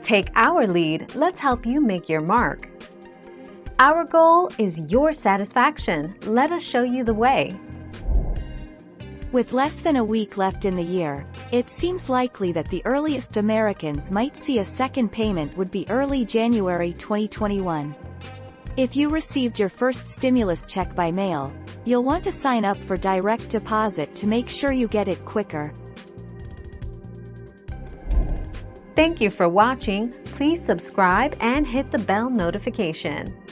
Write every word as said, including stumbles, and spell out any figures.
Take our lead, let's help you make your mark. Our goal is your satisfaction. Let us show you the way. With less than a week left in the year, it seems likely that the earliest Americans might see a second payment would be early January twenty twenty-one. If you received your first stimulus check by mail, you'll want to sign up for direct deposit to make sure you get it quicker. Thank you for watching. Please subscribe and hit the bell notification.